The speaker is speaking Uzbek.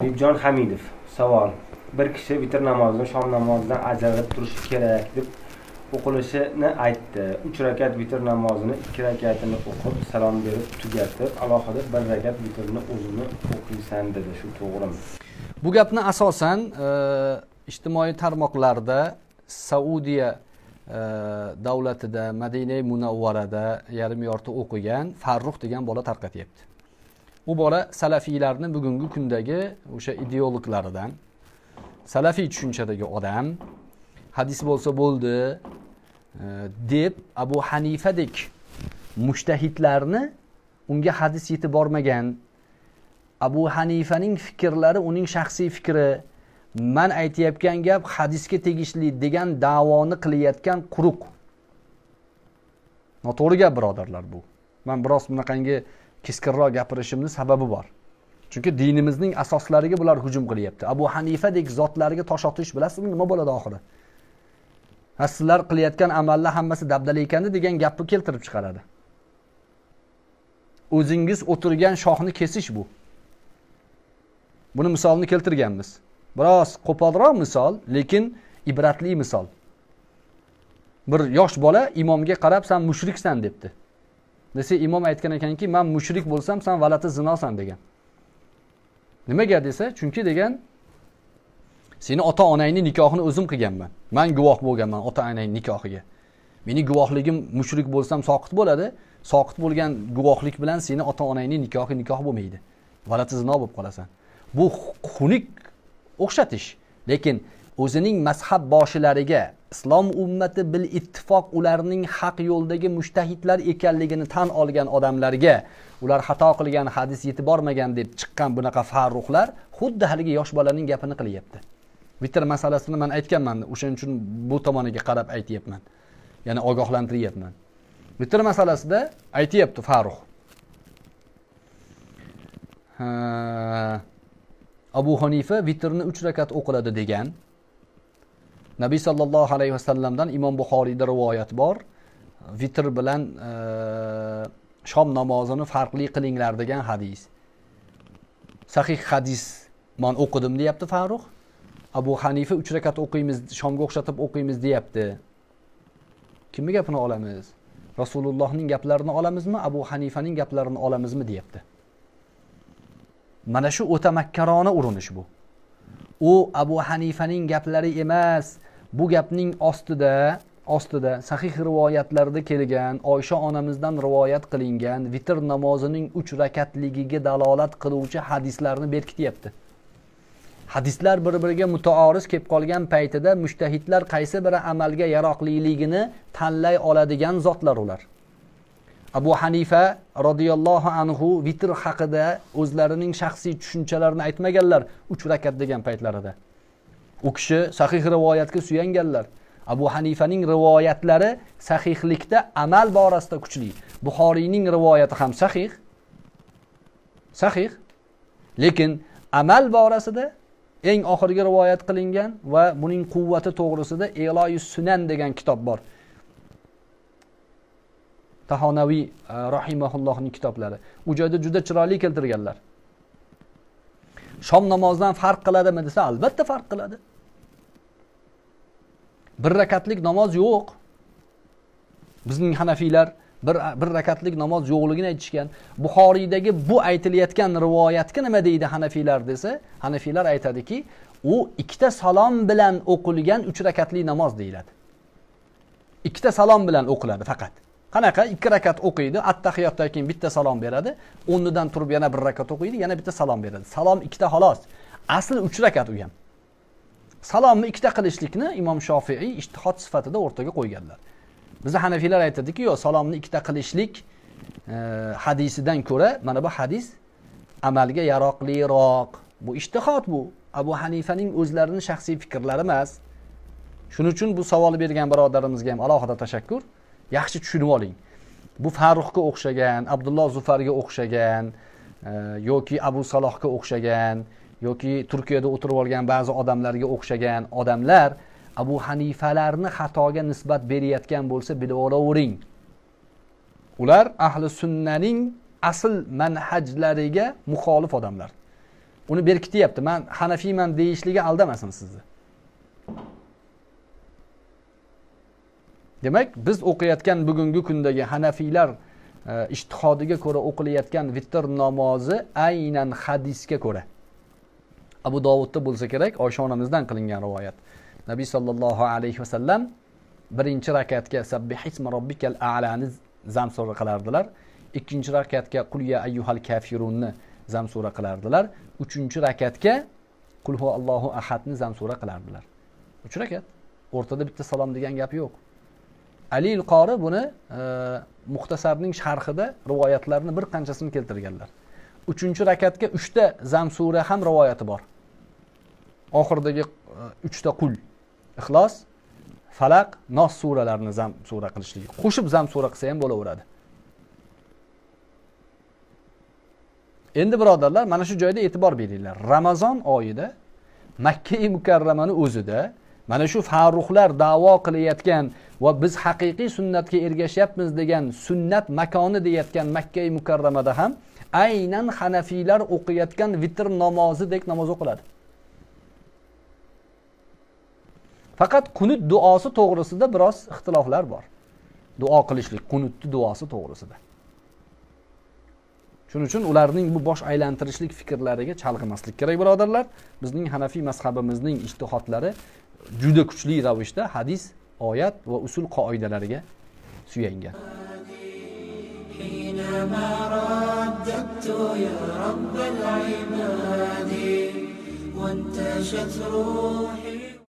Ibjon Hamidov savol. Bir kishi vitr namozini shom namozidan ajratib turishi kerak deb o'qilishini aytdi. 3 rakat vitr namozini 2 rakatini o'qib, salom berib tugatib, alohida 1 rakat vitrni o'zini o'qiysan dedi. Shu to'g'rimi? Bu gapni asosan ijtimoiy tarmoqlarda Saudiya davlatida, Madina Munavvarada yarim yorti o'qigan Farruh degan bola tarqatyapti. Bu bola salafiylarning bugungi kundagi o'sha ideologlaridan, salafiy tushunchadagi odam, hadis bo'lsa bo'ldi deb Abu Hanifadek mujtahidlarni unga hadis yetib bormagan, Abu Hanifaning fikrlari uning shaxsiy fikri, man aytayotgan gap hadisga tegishli degan da'voni qilayotgan quruq. Noto'g'ri gap birodarlar bu. Men biroz bunaqangi keskinroq gapirishimning sababi bor. Chunki dinimizning asoslariga bular hujum qilyapti. Abu Hanifadek zotlarga tosh otish bilasizmi nima bo'ladi oxiri? Sizlar qilayotgan amallar hammasi dabdala ekandi degan gapni keltirib chiqaradi. O'zingiz o'tirgan shoxni kesish bu. Buni misolni keltirganmiz. Biroz qo'polroq misol, lekin ibratli misol. Bir yosh bola imomga qarab sen mushriksan debdi. Desa imom aytgan ekanki, men mushrik bo'lsam sen valati zinosan degan. Nimaga desa, chunki degan seni ota-onangning nikohini o'zim qilganman. Men guvoh bo'lganman ota-onangning nikohiga. Meni guvohligim mushrik bo'lsam soqit bo'ladi. Soqit bo'lgan guvohlik bilan seni ota-onangning nikohi nikoh bo'lmaydi. Valati zino bo'lib qolasan. Bu xunuk o'xshatish. Lekin o'zining mazhab boshilariga islom ummati bil ittifoq ularning haq yo'ldagi mujtahidlar ekanligini tan olgan odamlarga ular xato qilgan, hadis yetib bormagan deb chiqqan bunaqa farruhlar xuddi haligi yosh bolaning gapini qilyapti. Vitr masalasini men aytganman, o'shaning uchun bu tomoniga qarab aytayapman. Ya'ni ogohlantiryapman. Vitr masalasida aytayapti Farruh. Abu Hanifa vitrni 3 rakat o'qiladi degan. Nabiy sallallohu alayhi vasallamdan Imom Buxoriyda rivoyat bor. Vitr bilan shom namozini farqli qilinglar degan hadis. Sahih hadis men o'qidim deyapti Farruh. Abu Hanifa 3 rakat o'qiymiz, shomga o'xshatib o'qiymiz deyapti. Kimning gapini olamiz? Rasulullohning gaplarini olamizmi, Abu Hanifaning gaplarini olamizmi deyapti. Mana shu o'ta makkarona urinish bu. U Abu Hanifaning gaplari emas. Bu gapning ostida sahih rivoyatlarda kelgan, Oysha onamizdan rivoyat qilingan vitr namozining 3 rakatligiga dalolat qiluvchi hadislarni berkityapti. Hadislar bir-biriga mutaoriz kelib qolgan paytida mujtahidlar qaysi biri amalga yaroqliligini tanlay oladigan zotlar ular. Abu Hanifa radhiyallohu anhu vitr haqida o'zlarining shaxsiy tushunchalarini aytmaganlar 3 rakat degan paytlarida. U kishi sahih rivoyatga suyanganlar. Abu Hanifaning rivoyatlari sahihlikda amal borasida kuchli. Buxoriyning rivoyati ham sahih. Sahih. Lekin amal borasida eng oxirgi rivoyat qilingan va buning quvvati to'g'risida Eloyus Sunan degan kitob bor. Tahonaviy rahimahullohning kitoblari. U joyda juda chiroyli keltirganlar. Shom namozidan farq qiladimi desa, albatta farq qiladi. Bir rakatlik namoz yo'q. Bizning Hanafiylar bir rakatlik namoz yo'qligini aytishgan. Buxoriydagi bu aytilayotgan rivoyatga nima deydi Hanafiylar desa, Hanafiylar aytadiki, u ikkita salom bilan o'qilgan 3 rakatli namoz deyiladi. Ikkita salom bilan o'qiladi faqat. Qanaqa 2 rakat o'qiydi, at-tahiyotdan keyin bitta salom beradi, o'rnidan turib yana 1 rakat o'qiydi, yana bitta salom beradi. Salom ikkita xolos. Asli 3 rakat u ham. Salomni ikkita qilishlikni Imom Shofiiy ijtihod sifatida o'rtaga qo'yganlar. Biz Hanafiylar aytadiki, yo'q, salomni ikkita qilishlik hadisidan ko'ra mana bu hadis amalga yaroqliroq. Bu ijtihod bu. Abu Hanifaning o'zlarining shaxsiy fikrlari emas. Shuning uchun bu savolni bergan birodarimizga ham alohida tashakkur. Yaxshi tushunib oling. Bu Farruhga o'xshagan, Abdulloh Zufarga o'xshagan yoki Abu Salohga o'xshagan yoki Turkiyada o'tirib olgan ba'zi odamlarga o'xshagan odamlar Abu Hanifalarni xatoga nisbat berayotgan bo'lsa bilib olavering. Ular ahli sunnaning asl manhajlariga muxolif odamlar. uni berkityapti. Men Hanafiyman deyishligi aldamasin sizni. Demak, biz o'qiyotgan bugungi kundagi Hanafiylar ijtihodiga ko'ra o'qilayotgan vitr namozi aynan hadisga ko'ra. Abu Dovudda bo'lsa kerak, Oysha onamizdan qilingan rivoyat. Nabiy sallallohu alayhi vasallam birinchi rakatga sabbihisma robbikal a'lani zamsura qilardilar. Ikkinchi rakatga qul ya ayyuhal kafirunni zamsura qilardilar. Uchinchi rakatga qul huvallohu ahadni zamsura qilardilar. 3 rakat. O'rtada bitta salom degan gap yo'q. Ali al-Qori buni Muxtasarning sharhida rivoyatlarni bir qanchasini keltirganlar. 3-rakatga 3 ta zamsura ham rivoyati bor. Oxirdagi 3 ta qul, Ixlos, Falaq, Nos suralarini zamsura qilishligi. Qo'shib zamsura qilsa ham bo'laveradi. Endi birodarlar, mana shu joyda e'tibor beringlar. Ramazon oyida Makka-i Mukarramani o'zida mana shu farruhlar da'vo qilayotgan va biz haqiqiy sunnatga ergashyapmiz degan sunnat makoni deyotgan Makka-i Mukarramada ham aynan Hanafiylar o'qiyotgan vitr namozidek namoz o'qiladi. Faqat qunut duosi to'g'risida biroz ixtiloflar bor. Duo qilishlik, qunutni duosi to'g'risida. Shuning uchun ularning bu bosh aylantirishlik fikrlariga chalg'imaslik kerak birodarlar. Bizning Hanafiy mazhabimizning ijtihodlari juda kuchli ravishda hadis, oyat va usul qoidalariga suyangan. حينما رددت يا رب العباد وانتشت روحي